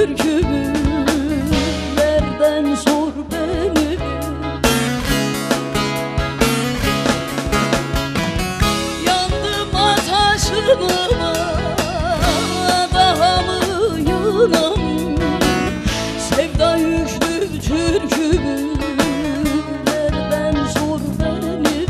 türkümü, nereden sor beni. Yandım ataşına, daha mı yanam? Sevda yüklü türkümü, nereden sor beni.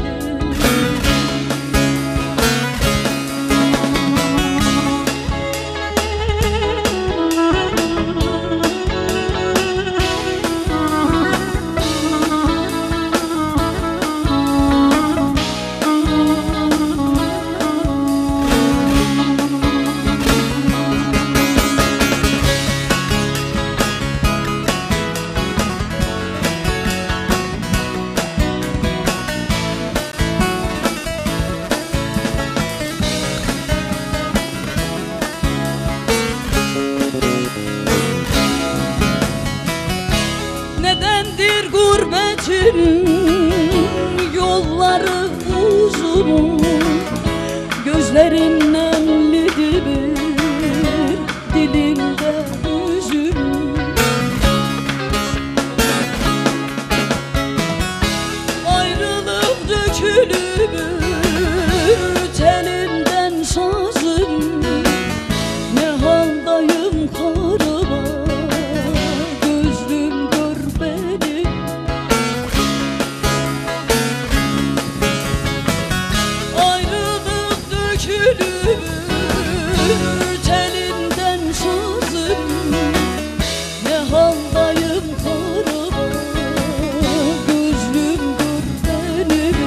Nedendir gurbetin yolları uzun, gözlerin nemlidir, dilinde hüzün. Ayrılık dökülür telinden sazım, ne haldayım karıma, gözlüm gör beni. Ayrılık dökülür telinden sazım, ne haldayım karıma, gözlüm gör beni.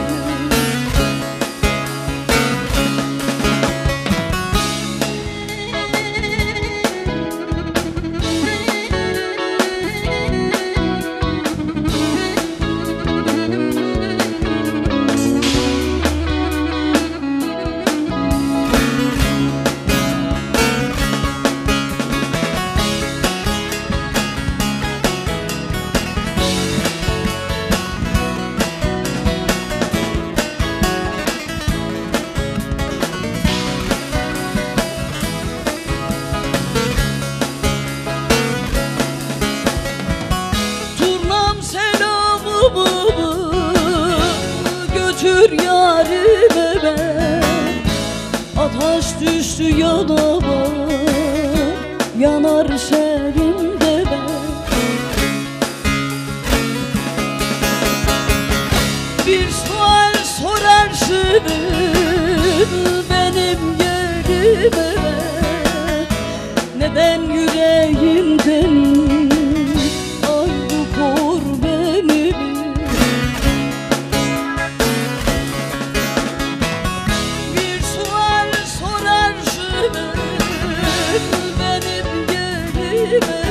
Götür yarime ben, ateş düştü yanıma, yanar serimde ben. Bir sual sorarsın benim yerime, neden yüreğimden ayrı kor beni. Bir sual sorarsın benim yerime,